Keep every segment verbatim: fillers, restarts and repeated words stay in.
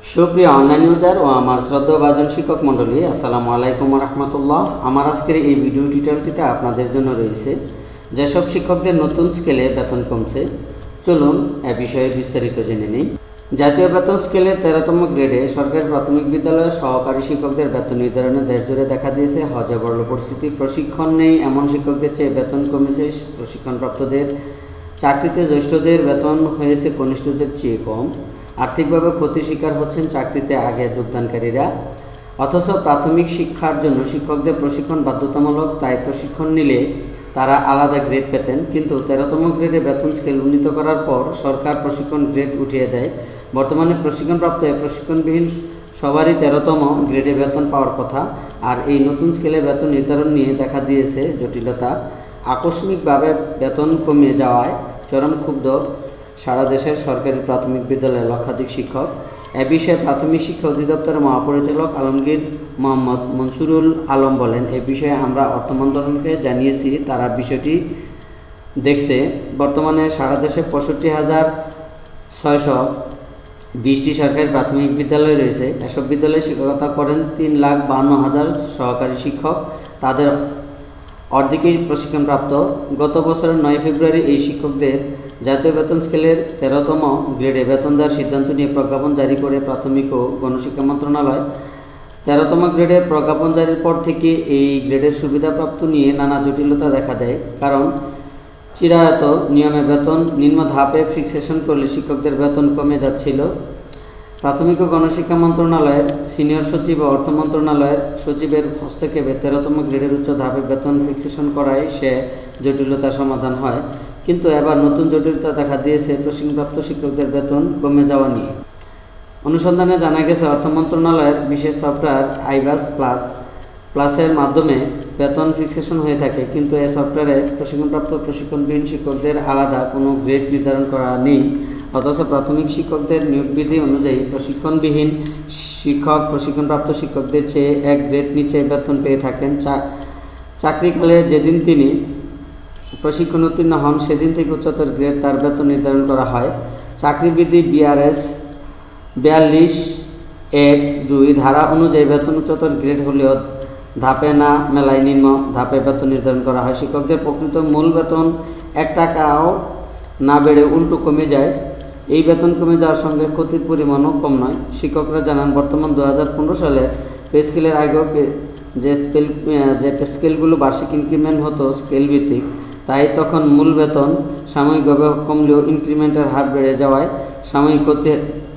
সুপ্রিয় online user ও আমার শ্রদ্ধাভাজন শিক্ষক মণ্ডলী, আসসালামু আলাইকুম রহমতুল্লাহ। আমার আজকের এই ভিডিও টিউটোরিয়ালটিতে আপনাদের জন্য রয়েছে যেসব শিক্ষকদের নতুন স্কেলে বেতন কমছে, চলুন এ বিষয়ে বিস্তারিত জেনে নিই। জাতীয় বেতন স্কেলের তেরোতম গ্রেডে সরকারি প্রাথমিক বিদ্যালয়ের সহকারী শিক্ষকদের বেতন নির্ধারণে দেশজুড়ে দেখা দিয়েছে হজবরল পরিস্থিতি। প্রশিক্ষণ নেই এমন শিক্ষকদের চেয়ে বেতন কমেছে প্রশিক্ষণপ্রাপ্তদের। চাকরিতে জ্যেষ্ঠদের বেতন হয়েছে কনিষ্ঠদের চেয়ে কম। আর্থিকভাবে ক্ষতির শিকার হচ্ছেন চাকরিতে আগে যোগদানকারীরা। অথচ প্রাথমিক শিক্ষার জন্য শিক্ষকদের প্রশিক্ষণ বাধ্যতামূলক, তাই প্রশিক্ষণ নিলে তারা আলাদা গ্রেড পেতেন। কিন্তু তেরোতম গ্রেডে বেতন স্কেল উন্নীত করার পর সরকার প্রশিক্ষণ গ্রেড উঠিয়ে দেয়। বর্তমানে প্রশিক্ষণপ্রাপ্ত প্রশিক্ষণবিহীন সবারই তেরোতম গ্রেডে বেতন পাওয়ার কথা। আর এই নতুন স্কেলে বেতন নির্ধারণ নিয়ে দেখা দিয়েছে জটিলতা। আকস্মিকভাবে বেতন কমে যাওয়ায় চরম ক্ষুব্ধ সারা দেশের সরকারি প্রাথমিক বিদ্যালয়ের লক্ষাধিক শিক্ষক। এ বিষয়ে প্রাথমিক শিক্ষা অধিদপ্তরের মহাপরিচালক আলমগীর মোহাম্মদ মনসুরুল আলম বলেন, এ বিষয়ে আমরা অর্থ মন্ত্রণালয়কে জানিয়েছি, তারা বিষয়টি দেখছে। বর্তমানে সারা দেশে পঁয়ষট্টি হাজার ছয়শ বিশটি সরকারি প্রাথমিক বিদ্যালয় রয়েছে। এসব বিদ্যালয়ে শিক্ষকতা করেন তিন লাখ বান্ন হাজার সহকারী শিক্ষক। তাদের অর্ধেকই প্রশিক্ষণপ্রাপ্ত। গত বছরের নয় ফেব্রুয়ারি এই শিক্ষকদের জাতীয় বেতন স্কেলের তেরোতম গ্রেডে বেতন দেওয়ার সিদ্ধান্ত নিয়ে প্রজ্ঞাপন জারি করে প্রাথমিক ও গণশিক্ষা মন্ত্রণালয়। তেরোতম গ্রেডের প্রজ্ঞাপন জারির পর থেকে এই গ্রেডের সুবিধাপ্রাপ্ত নিয়ে নানা জটিলতা দেখা দেয়। কারণ চিরায়ত নিয়মে বেতন নিম্ন ধাপে ফিক্সেশন করলে শিক্ষকদের বেতন কমে যাচ্ছিল। প্রাথমিক ও গণশিক্ষা মন্ত্রণালয়ের সিনিয়র সচিব ও অর্থ মন্ত্রণালয়ের সচিবের হস্তক্ষেপে তেরোতম গ্রেডের উচ্চ ধাপে বেতন ফিক্সেশন করায় সে জটিলতার সমাধান হয়। কিন্তু এবার নতুন জটিলতা দেখা দিয়েছে প্রশিক্ষণপ্রাপ্ত শিক্ষকদের বেতন কমে যাওয়া নিয়ে। অনুসন্ধানে জানা গেছে অর্থ মন্ত্রণালয়ের বিশেষ সফটওয়্যার আইবাস প্লাস প্লাসের মাধ্যমে বেতন ফিক্সেশন হয়ে থাকে, কিন্তু এই সফটওয়্যারে প্রশিক্ষণপ্রাপ্ত প্রশিক্ষণবিহীন শিক্ষকদের আলাদা কোনো গ্রেড নির্ধারণ করা নেই। অথচ প্রাথমিক শিক্ষকদের নিয়োগ বিধি অনুযায়ী প্রশিক্ষণবিহীন শিক্ষক প্রশিক্ষণপ্রাপ্ত শিক্ষকদের চেয়ে এক গ্রেড নিচে বেতন পেয়ে থাকেন। চাকরিকালে যেদিন তিনি প্রশিক্ষণ উত্তীর্ণ হন সেদিন থেকে উচ্চতর গ্রেড তার বেতন নির্ধারণ করা হয়। চাকরিবিধি বিআরএস বিয়াল্লিশ এক দুই ধারা অনুযায়ী বেতন উচ্চতর গ্রেড হলেও ধাপে না মেলায় নিম্ন ধাপে বেতন নির্ধারণ করা হয়। শিক্ষকদের প্রকৃত মূল বেতন এক টাকাও না বেড়ে উল্টো কমে যায়। এই বেতন কমে যাওয়ার সঙ্গে ক্ষতির পরিমাণও কম নয়। শিক্ষকরা জানান, বর্তমান দু হাজার পনেরো সালে পে স্কেলের আগেও যে স্কেল যে পে স্কেলগুলো বার্ষিক ইনক্রিমেন্ট হতো স্কেল ভিত্তিক, তাই তখন মূল বেতন সাময়িকভাবে কমলেও ইনক্রিমেন্টের হার বেড়ে যাওয়ায় সাময়িক ক্ষতি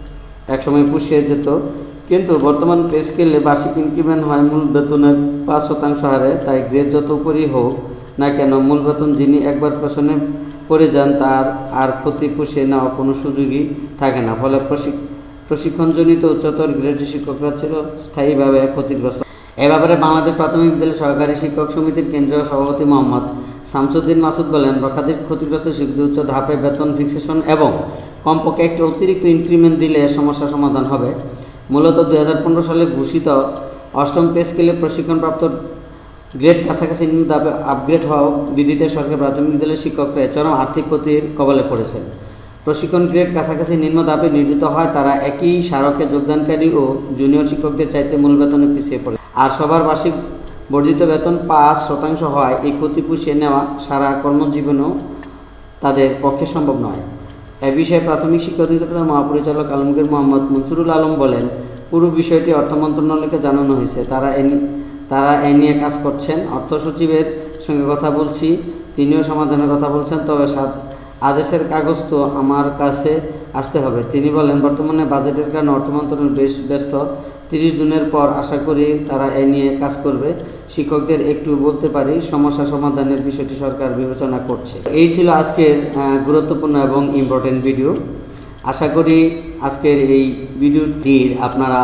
একসময় পুষিয়ে যেত। কিন্তু বর্তমান পে স্কেলে বার্ষিক ইনক্রিমেন্ট হয় মূল বেতনের পাঁচ শতাংশ হারে, তাই গ্রেড যত উপরই হোক না কেন মূল বেতন যিনি একবার পেছনে পড়ে যান তার আর ক্ষতি পুষিয়ে নেওয়া কোনো সুযোগই থাকে না। ফলে প্রশিক্ষণজনিত উচ্চতর গ্রেডের শিক্ষকরা ছিল স্থায়ীভাবে ক্ষতিগ্রস্ত। এ ব্যাপারে বাংলাদেশ প্রাথমিক বিদ্যালয় সহকারী শিক্ষক সমিতির কেন্দ্রীয় সভাপতি মোহাম্মদ শামসুদ্দিন মাসুদ বলেন, লক্ষাধিক ক্ষতিগ্রস্ত শিক্ষকদের উচ্চ ধাপে বেতন ফিক্সেশন এবং কমপক্ষে একটি অতিরিক্ত ইনক্রিমেন্ট দিলে সমস্যার সমাধান হবে। মূলত দুই হাজার পনেরো সালে ঘোষিত অষ্টম পে স্কেলে প্রশিক্ষণপ্রাপ্ত গ্রেড কাছাকাছি নিম্ন ধাপে আপগ্রেড হওয়া বিধিতে সরকারি প্রাথমিক বিদ্যালয়ের শিক্ষকরা চরম আর্থিক ক্ষতির কবলে পড়েছেন। প্রশিক্ষণ গ্রেড কাছাকাছি নিম্ন ধাপে নিয়োজিত হয় তারা একই স্মারকে যোগদানকারী ও জুনিয়র শিক্ষকদের চাইতে মূল বেতনে পিছিয়ে পড়ে। আর সবার বার্ষিক বর্ধিত বেতন পাঁচ শতাংশ হয় এই ক্ষতি পুষিয়ে নেওয়া সারা কর্মজীবনেও তাদের পক্ষে সম্ভব নয়। এ বিষয়ে প্রাথমিক শিক্ষা অধিদপ্তরের মহাপরিচালক আলমগীর মোহাম্মদ মনসুরুল আলম বলেন, পুরো বিষয়টি অর্থ মন্ত্রণালয়কে জানানো হয়েছে, তারা এ তারা এ নিয়ে কাজ করছেন। অর্থ সচিবের সঙ্গে কথা বলছি, তিনিও সমাধানের কথা বলছেন, তবে সাত আদেশের কাগজ তো আমার কাছে আসতে হবে। তিনি বলেন, বর্তমানে বাজেটের কারণে অর্থ মন্ত্রণালয় বেশ ব্যস্ত। তিরিশ জুনের পর আশা করি তারা এ নিয়ে কাজ করবে। শিক্ষকদের একটু বলতে পারি, সমস্যা সমাধানের বিষয়টি সরকার বিবেচনা করছে। এই ছিল আজকের গুরুত্বপূর্ণ এবং ইম্পর্টেন্ট ভিডিও। আশা করি আজকের এই ভিডিওটির আপনারা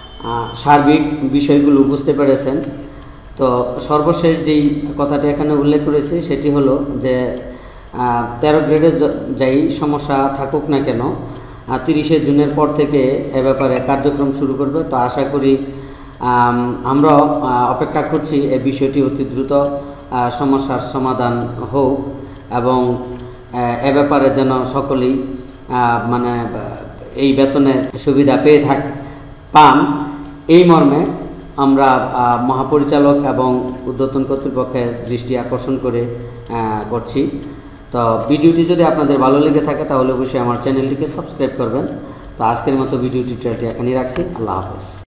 সার্বিক বিষয়গুলো বুঝতে পেরেছেন। তো সর্বশেষ যেই কথাটি এখানে উল্লেখ করেছি সেটি হলো যে তেরো গ্রেডে যাই সমস্যা থাকুক না কেন তিরিশে জুনের পর থেকে এ ব্যাপারে কার্যক্রম শুরু করবে। তো আশা করি আমরা অপেক্ষা করছি এই বিষয়টি অতি দ্রুত সমস্যার সমাধান হোক এবং এ ব্যাপারে যেন সকলেই মানে এই বেতনের সুবিধা পেয়ে থাক পান, এই মর্মে আমরা মহাপরিচালক এবং ঊর্ধ্বতন কর্তৃপক্ষের দৃষ্টি আকর্ষণ করে করছি। তো ভিডিওটি যদি আপনাদের ভালো লেগে থাকে তাহলে অবশ্যই আমার চ্যানেলটিকে সাবস্ক্রাইব করবেন। তো আজকের মতো ভিডিও টিউটোরিয়ালটি এখানেই রাখছি। আল্লাহ হাফেজ।